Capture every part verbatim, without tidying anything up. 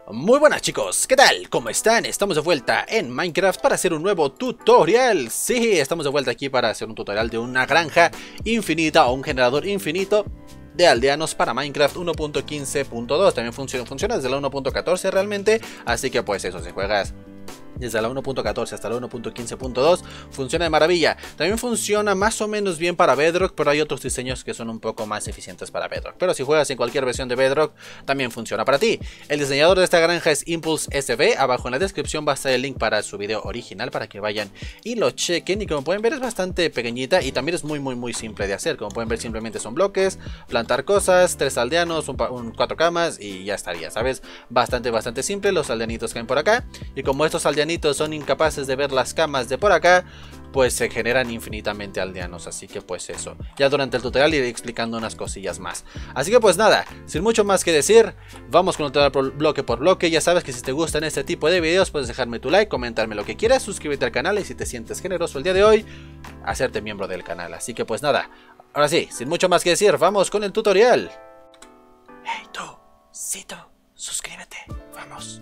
Muy buenas chicos, ¿qué tal? ¿Cómo están? Estamos de vuelta en Minecraft para hacer un nuevo tutorial. Sí, estamos de vuelta aquí para hacer un tutorial de una granja infinita o un generador infinito de aldeanos para Minecraft uno punto quince punto dos. También funciona, funciona desde la uno punto catorce realmente, así que pues eso, si juegas desde la uno punto catorce hasta la uno punto quince punto dos funciona de maravilla. También funciona más o menos bien para Bedrock, pero hay otros diseños que son un poco más eficientes para Bedrock. Pero si juegas en cualquier versión de Bedrock, también funciona para ti. El diseñador de esta granja es Impulse S B. Abajo en la descripción va a estar el link para su video original para que vayan y lo chequen. Y como pueden ver es bastante pequeñita y también es muy muy muy simple de hacer. Como pueden ver simplemente son bloques, plantar cosas, tres aldeanos, un, un, cuatro camas y ya estaría, ¿sabes? Bastante bastante simple. Los aldeanitos caen por acá y como estos aldeanitos son incapaces de ver las camas de por acá, pues se generan infinitamente aldeanos, así que pues eso, ya durante el tutorial iré explicando unas cosillas más. Así que pues nada, sin mucho más que decir, vamos con el tutorial bloque por bloque. Ya sabes que si te gustan este tipo de videos puedes dejarme tu like, comentarme lo que quieras, suscríbete al canal y si te sientes generoso el día de hoy, hacerte miembro del canal. Así que pues nada, ahora sí, sin mucho más que decir, vamos con el tutorial. Hey tú, Cito, suscríbete, vamos.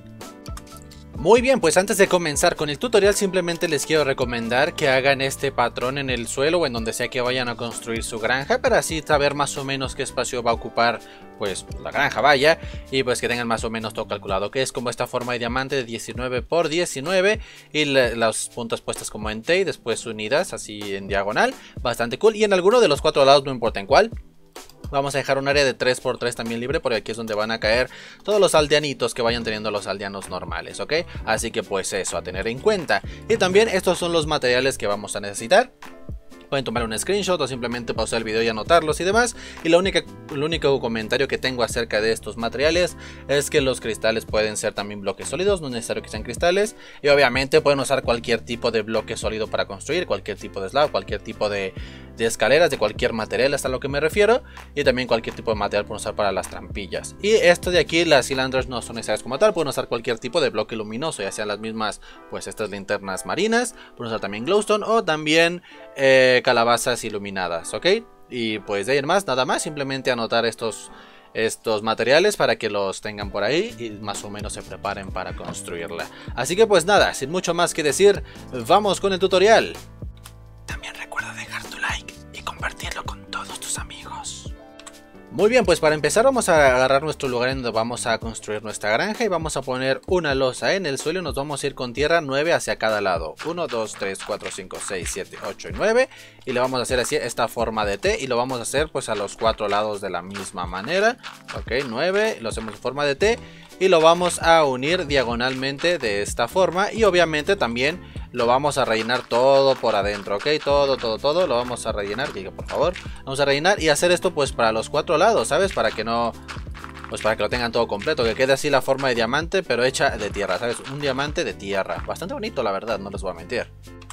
Muy bien, pues antes de comenzar con el tutorial simplemente les quiero recomendar que hagan este patrón en el suelo o en donde sea que vayan a construir su granja, para así saber más o menos qué espacio va a ocupar pues la granja, vaya, y pues que tengan más o menos todo calculado, que es como esta forma de diamante de diecinueve por diecinueve y la, las puntas puestas como en T y después unidas así en diagonal, bastante cool. Y en alguno de los cuatro lados, no importa en cuál, vamos a dejar un área de tres por tres también libre, porque aquí es donde van a caer todos los aldeanitos que vayan teniendo los aldeanos normales, ¿ok? Así que pues eso, a tener en cuenta. Y también estos son los materiales que vamos a necesitar. Pueden tomar un screenshot o simplemente pausar el video y anotarlos y demás. Y la única, el único comentario que tengo acerca de estos materiales es que los cristales pueden ser también bloques sólidos, no es necesario que sean cristales. Y obviamente pueden usar cualquier tipo de bloque sólido para construir, cualquier tipo de slab, cualquier tipo de, de escaleras, de cualquier material, hasta lo que me refiero. Y también cualquier tipo de material pueden usar para las trampillas. Y esto de aquí, las cylinders no son necesarias como tal, pueden usar cualquier tipo de bloque luminoso, ya sean las mismas, pues estas linternas marinas, pueden usar también glowstone o también eh, calabazas iluminadas, ¿ok? Y pues de ahí en más, nada más, simplemente anotar estos, estos materiales para que los tengan por ahí y más o menos se preparen para construirla. Así que pues nada, sin mucho más que decir, vamos con el tutorial. También recuerda dejar tu like y compartirlo con todos tus amigos. Muy bien, pues para empezar vamos a agarrar nuestro lugar en donde vamos a construir nuestra granja y vamos a poner una losa en el suelo y nos vamos a ir con tierra nueve hacia cada lado. uno, dos, tres, cuatro, cinco, seis, siete, ocho y nueve. Y le vamos a hacer así esta forma de T y lo vamos a hacer pues a los cuatro lados de la misma manera. Ok, nueve, lo hacemos en forma de T y lo vamos a unir diagonalmente de esta forma y obviamente también lo vamos a rellenar todo por adentro, ok, todo, todo, todo, lo vamos a rellenar, diga por favor, vamos a rellenar y hacer esto pues para los cuatro lados, ¿sabes? Para que no, pues para que lo tengan todo completo, que quede así la forma de diamante, pero hecha de tierra, ¿sabes? Un diamante de tierra, bastante bonito la verdad, no les voy a mentir.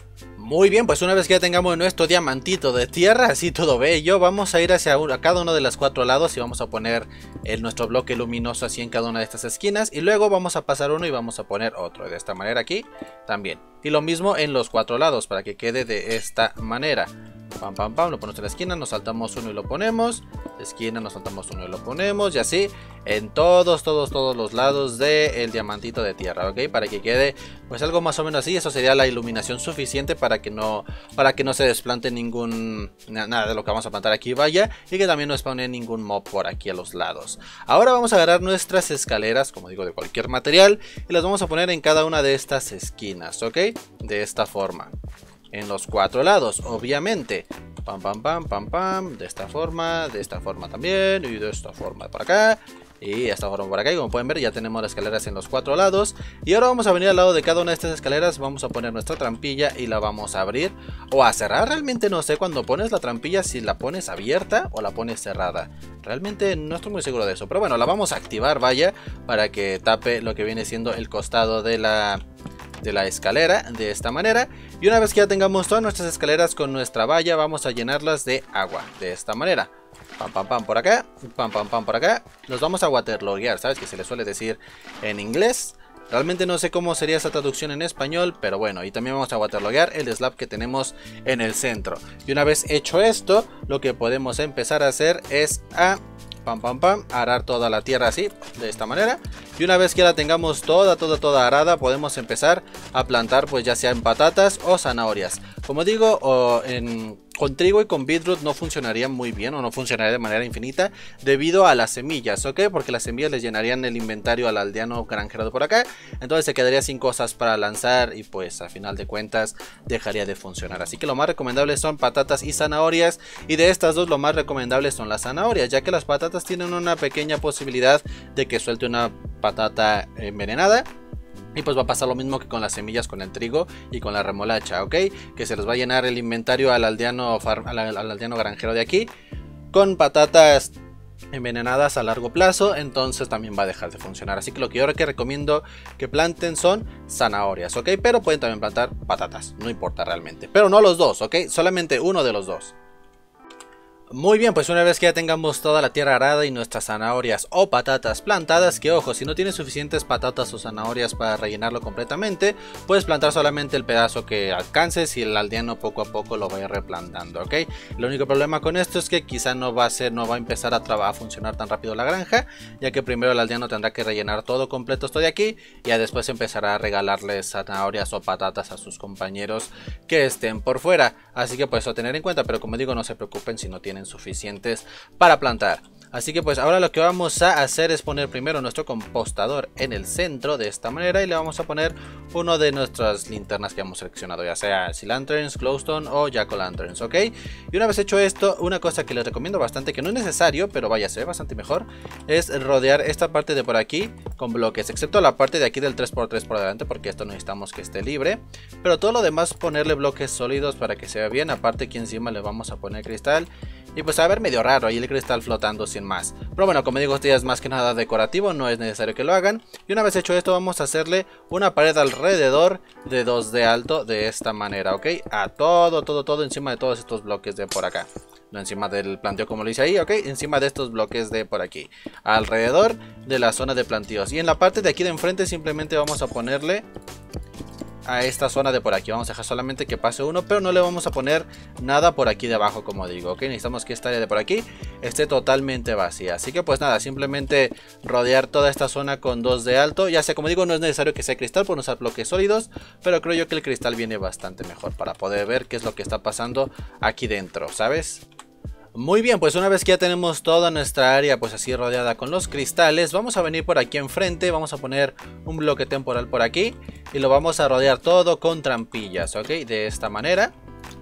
Muy bien, pues una vez que ya tengamos nuestro diamantito de tierra, así todo bello, vamos a ir hacia a cada uno de los cuatro lados y vamos a poner el, nuestro bloque luminoso así en cada una de estas esquinas. Y luego vamos a pasar uno y vamos a poner otro, de esta manera aquí también. Y lo mismo en los cuatro lados, para que quede de esta manera. Pam, pam, pam, lo ponemos en la esquina, nos saltamos uno y lo ponemos. Esquina, nos saltamos uno y lo ponemos. Y así en todos, todos, todos los lados del diamantito de tierra, ¿ok? Para que quede pues algo más o menos así. Eso sería la iluminación suficiente para que no, para que no se desplante ningún, nada de lo que vamos a plantar aquí, vaya. Y que también no spawne ningún mob por aquí a los lados. Ahora vamos a agarrar nuestras escaleras, como digo, de cualquier material. Y las vamos a poner en cada una de estas esquinas, ¿ok? De esta forma. En los cuatro lados, obviamente. Pam, pam, pam, pam, pam. De esta forma, de esta forma también. Y de esta forma por acá. Y de esta forma por acá. Y como pueden ver ya tenemos las escaleras en los cuatro lados. Y ahora vamos a venir al lado de cada una de estas escaleras. Vamos a poner nuestra trampilla y la vamos a abrir. O a cerrar, realmente no sé cuando pones la trampilla si la pones abierta o la pones cerrada. Realmente no estoy muy seguro de eso. Pero bueno, la vamos a activar, vaya. Para que tape lo que viene siendo el costado de la... de la escalera de esta manera. Y una vez que ya tengamos todas nuestras escaleras con nuestra valla, vamos a llenarlas de agua de esta manera. Pam, pam, pam por acá, pam, pam, pam por acá. Los vamos a waterloguear, ¿sabes? Que se le suele decir en inglés. Realmente no sé cómo sería esa traducción en español, pero bueno, y también vamos a waterloguear el slab que tenemos en el centro. Y una vez hecho esto, lo que podemos empezar a hacer es a Pam, pam, pam, arar toda la tierra así, de esta manera. Y una vez que la tengamos toda, toda, toda arada, podemos empezar a plantar pues ya sea en patatas o zanahorias. Como digo, o en, con trigo y con beetroot no funcionaría muy bien o no funcionaría de manera infinita debido a las semillas, ¿ok? Porque las semillas les llenarían el inventario al aldeano granjero de por acá. Entonces se quedaría sin cosas para lanzar y pues a final de cuentas dejaría de funcionar. Así que lo más recomendable son patatas y zanahorias. Y de estas dos lo más recomendable son las zanahorias, ya que las patatas tienen una pequeña posibilidad de que suelte una patata envenenada. Y pues va a pasar lo mismo que con las semillas, con el trigo y con la remolacha, ¿ok? Que se les va a llenar el inventario al aldeano, al, al aldeano granjero de aquí con patatas envenenadas a largo plazo, entonces también va a dejar de funcionar. Así que lo que yo que recomiendo que planten son zanahorias, ¿ok? Pero pueden también plantar patatas, no importa realmente. Pero no los dos, ¿ok? Solamente uno de los dos. Muy bien, pues una vez que ya tengamos toda la tierra arada y nuestras zanahorias o patatas plantadas, que ojo, si no tienes suficientes patatas o zanahorias para rellenarlo completamente, puedes plantar solamente el pedazo que alcances y el aldeano poco a poco lo vaya replantando, ¿ok? El único problema con esto es que quizá no va a ser, no va a empezar a, a funcionar tan rápido la granja, ya que primero el aldeano tendrá que rellenar todo completo esto de aquí, y ya después empezará a regalarles zanahorias o patatas a sus compañeros que estén por fuera. Así que pues eso a tener en cuenta, pero como digo, no se preocupen si no tienen suficientes para plantar. Así que pues ahora lo que vamos a hacer es poner primero nuestro compostador en el centro de esta manera y le vamos a poner uno de nuestras linternas que hemos seleccionado, ya sea Sea Lanterns, Glowstone o Jack o' Lanterns, ¿ok? Y una vez hecho esto, una cosa que les recomiendo bastante, que no es necesario, pero vaya, se ve bastante mejor, es rodear esta parte de por aquí con bloques, excepto la parte de aquí del tres por tres por delante, porque esto necesitamos que esté libre, pero todo lo demás ponerle bloques sólidos para que se vea bien. Aparte aquí encima le vamos a poner cristal. Y pues a ver, medio raro ahí el cristal flotando sin más. Pero bueno, como digo, esto ya es más que nada decorativo, no es necesario que lo hagan. Y una vez hecho esto, vamos a hacerle una pared alrededor de dos de alto de esta manera, ¿ok? A todo, todo, todo encima de todos estos bloques de por acá. No encima del planteo como lo hice ahí, ¿ok? Encima de estos bloques de por aquí. Alrededor de la zona de plantíos. Y en la parte de aquí de enfrente simplemente vamos a ponerle a esta zona de por aquí. Vamos a dejar solamente que pase uno, pero no le vamos a poner nada por aquí debajo, como digo, ¿ok? Necesitamos que esta área de por aquí esté totalmente vacía. Así que pues nada, simplemente rodear toda esta zona con dos de alto. Ya sea, como digo, no es necesario que sea cristal, por usar bloques sólidos, pero creo yo que el cristal viene bastante mejor para poder ver qué es lo que está pasando aquí dentro, ¿sabes? Muy bien, pues una vez que ya tenemos toda nuestra área pues así rodeada con los cristales, vamos a venir por aquí enfrente, vamos a poner un bloque temporal por aquí y lo vamos a rodear todo con trampillas, ¿ok? De esta manera.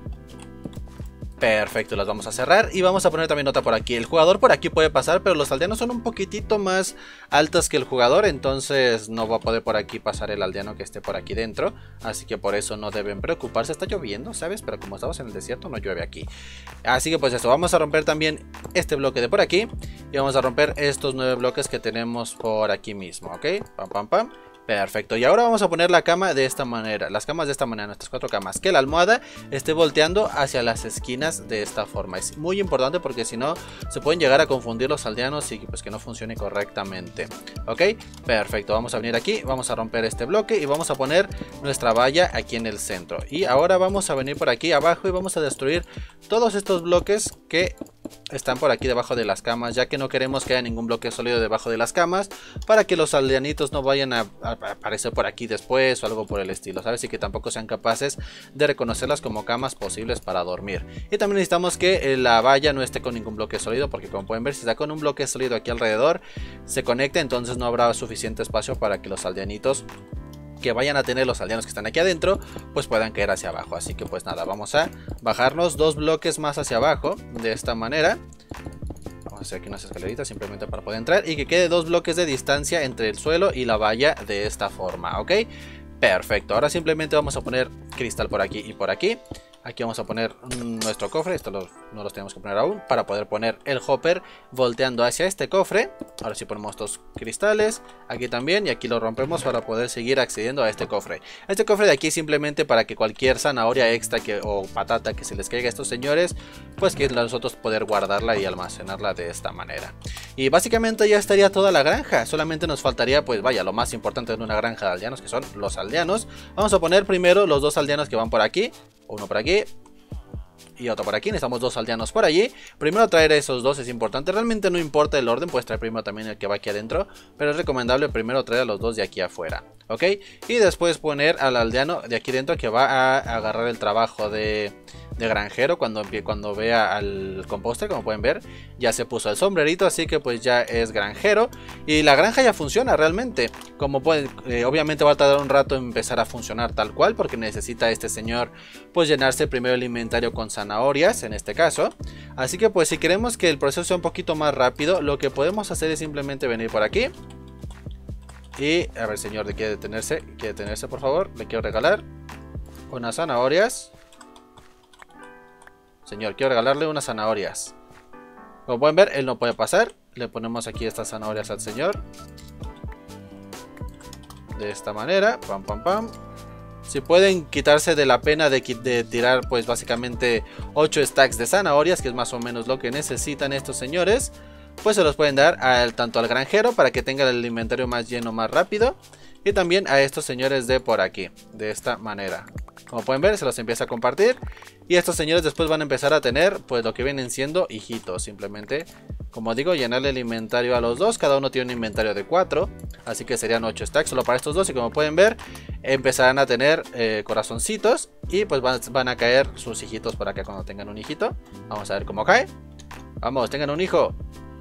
Perfecto, las vamos a cerrar y vamos a poner también otra por aquí. El jugador por aquí puede pasar, pero los aldeanos son un poquitito más altos que el jugador, entonces no va a poder por aquí pasar el aldeano que esté por aquí dentro. Así que por eso no deben preocuparse. Está lloviendo, ¿sabes? Pero como estamos en el desierto no llueve aquí. Así que pues eso, vamos a romper también este bloque de por aquí y vamos a romper estos nueve bloques que tenemos por aquí mismo, ¿ok? Pam, pam, pam. Perfecto, y ahora vamos a poner la cama de esta manera, las camas de esta manera, nuestras cuatro camas, que la almohada esté volteando hacia las esquinas de esta forma. Es muy importante porque si no se pueden llegar a confundir los aldeanos y pues que no funcione correctamente. Ok, perfecto, vamos a venir aquí, vamos a romper este bloque y vamos a poner nuestra valla aquí en el centro. Y ahora vamos a venir por aquí abajo y vamos a destruir todos estos bloques que están por aquí debajo de las camas, ya que no queremos que haya ningún bloque sólido debajo de las camas para que los aldeanitos no vayan a, a, a aparecer por aquí después o algo por el estilo, ¿sabes? Y que tampoco sean capaces de reconocerlas como camas posibles para dormir. Y también necesitamos que la valla no esté con ningún bloque sólido, porque como pueden ver, si está con un bloque sólido aquí alrededor se conecta, entonces no habrá suficiente espacio para que los aldeanitos que vayan a tener los aldeanos que están aquí adentro pues puedan caer hacia abajo. Así que pues nada, vamos a bajarnos dos bloques más hacia abajo de esta manera. Vamos a hacer aquí unas escaleritas simplemente para poder entrar y que quede dos bloques de distancia entre el suelo y la valla de esta forma, ¿ok? Perfecto, ahora simplemente vamos a poner cristal por aquí y por aquí. Aquí vamos a poner nuestro cofre, esto lo, no los tenemos que poner aún, para poder poner el hopper volteando hacia este cofre. Ahora sí ponemos dos cristales, aquí también, y aquí lo rompemos para poder seguir accediendo a este cofre. Este cofre de aquí simplemente para que cualquier zanahoria extra que, o patata que se les caiga a estos señores, pues que nosotros poder guardarla y almacenarla de esta manera. Y básicamente ya estaría toda la granja, solamente nos faltaría pues vaya, lo más importante de una granja de aldeanos, que son los aldeanos. Vamos a poner primero los dos aldeanos que van por aquí. Uno por aquí y otro por aquí. Necesitamos dos aldeanos por allí. Primero traer esos dos es importante. Realmente no importa el orden, puedes traer primero también el que va aquí adentro, pero es recomendable primero traer a los dos de aquí afuera, ¿ok? Y después poner al aldeano de aquí dentro que va a agarrar el trabajo de... de granjero cuando, cuando vea al composter. Como pueden ver, ya se puso el sombrerito, así que pues ya es granjero y la granja ya funciona realmente. Como pueden, eh, obviamente va a tardar un rato en empezar a funcionar tal cual, porque necesita este señor pues llenarse primero el inventario con zanahorias en este caso. Así que pues si queremos que el proceso sea un poquito más rápido, lo que podemos hacer es simplemente venir por aquí y a ver, señor, ¿de quiere detenerse? ¿Quiere detenerse, por favor? Le quiero regalar unas zanahorias. Señor, quiero regalarle unas zanahorias. Como pueden ver, él no puede pasar. Le ponemos aquí estas zanahorias al señor. De esta manera. Pam, pam, pam. Si pueden quitarse de la pena de, de tirar, pues básicamente ocho stacks de zanahorias, que es más o menos lo que necesitan estos señores, pues se los pueden dar al, tanto al granjero para que tenga el inventario más lleno más rápido. Y también a estos señores de por aquí. De esta manera. Como pueden ver, se los empieza a compartir. Y estos señores después van a empezar a tener pues lo que vienen siendo hijitos. Simplemente, como digo, llenarle el inventario a los dos. Cada uno tiene un inventario de cuatro. Así que serían ocho stacks solo para estos dos. Y como pueden ver, empezarán a tener eh, corazoncitos. Y pues van, van a caer sus hijitos por acá cuando tengan un hijito. Vamos a ver cómo cae. Vamos, tengan un hijo.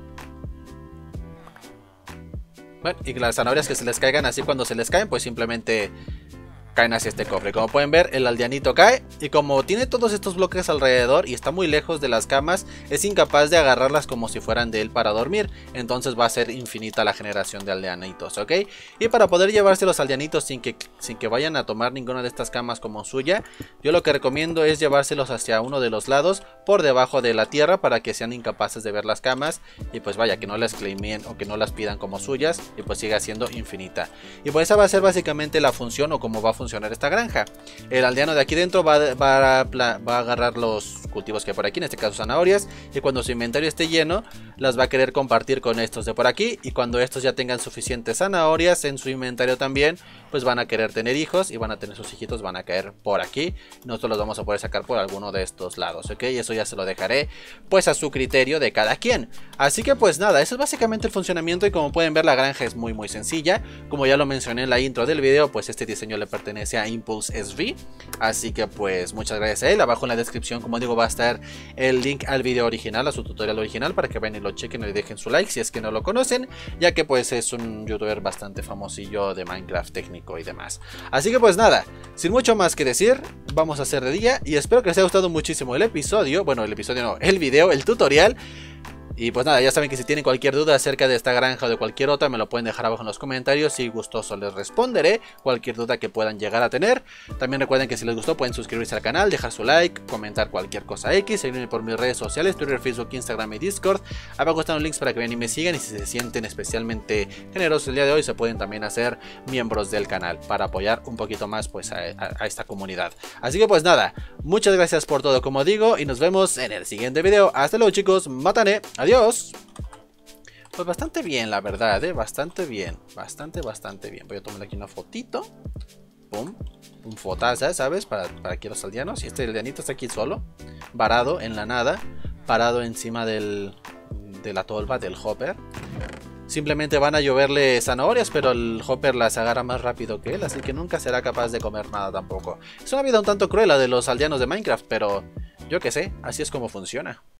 Bueno, y las zanahorias que se les caigan así, cuando se les caen, pues simplemente caen hacia este cofre. Como pueden ver, el aldeanito cae y como tiene todos estos bloques alrededor y está muy lejos de las camas, es incapaz de agarrarlas como si fueran de él para dormir. Entonces va a ser infinita la generación de aldeanitos, ¿ok? Y para poder llevarse los aldeanitos sin que, sin que vayan a tomar ninguna de estas camas como suya, yo lo que recomiendo es llevárselos hacia uno de los lados por debajo de la tierra para que sean incapaces de ver las camas y pues vaya, que no las claimen o que no las pidan como suyas y pues siga siendo infinita. Y pues esa va a ser básicamente la función o cómo va a funcionar esta granja. El aldeano de aquí dentro va, va, a, va a agarrar los cultivos que hay por aquí, en este caso zanahorias, y cuando su inventario esté lleno las va a querer compartir con estos de por aquí, y cuando estos ya tengan suficientes zanahorias en su inventario también, pues van a querer tener hijos y van a tener sus hijitos, van a caer por aquí. Nosotros los vamos a poder sacar por alguno de estos lados, ok, y eso ya se lo dejaré pues a su criterio de cada quien. Así que pues nada, eso es básicamente el funcionamiento y como pueden ver la granja es muy muy sencilla. Como ya lo mencioné en la intro del video, pues este diseño le pertenece a Impulse S V, así que pues muchas gracias a él. Abajo en la descripción, como digo, va a estar el link al video original, a su tutorial original, para que vayan y lo chequen y le dejen su like si es que no lo conocen, ya que pues es un youtuber bastante famosillo de Minecraft técnico y demás. Así que pues nada, sin mucho más que decir, vamos a hacer de día y espero que les haya gustado muchísimo el episodio, bueno el episodio no, el video, el tutorial. Y pues nada, ya saben que si tienen cualquier duda acerca de esta granja o de cualquier otra, me lo pueden dejar abajo en los comentarios y gustoso les responderé cualquier duda que puedan llegar a tener. También recuerden que si les gustó pueden suscribirse al canal, dejar su like, comentar cualquier cosa X, seguirme por mis redes sociales, Twitter, Facebook, Instagram y Discord. Abajo están los links para que vean y me sigan, y si se sienten especialmente generosos el día de hoy se pueden también hacer miembros del canal para apoyar un poquito más pues a, a, a esta comunidad. Así que pues nada, muchas gracias por todo como digo y nos vemos en el siguiente video. Hasta luego chicos, matané. Adiós. Pues bastante bien, la verdad, ¿eh? Bastante bien. Bastante, bastante bien. Voy a tomar aquí una fotito. Pum. Un fotaza, ¿sabes? Para, para aquí los aldeanos. Y este aldeanito está aquí solo. Varado en la nada. Parado encima del, de la tolva del hopper. Simplemente van a lloverle zanahorias, pero el hopper las agarra más rápido que él. Así que nunca será capaz de comer nada tampoco. Es una vida un tanto cruel la de los aldeanos de Minecraft, pero yo qué sé, así es como funciona.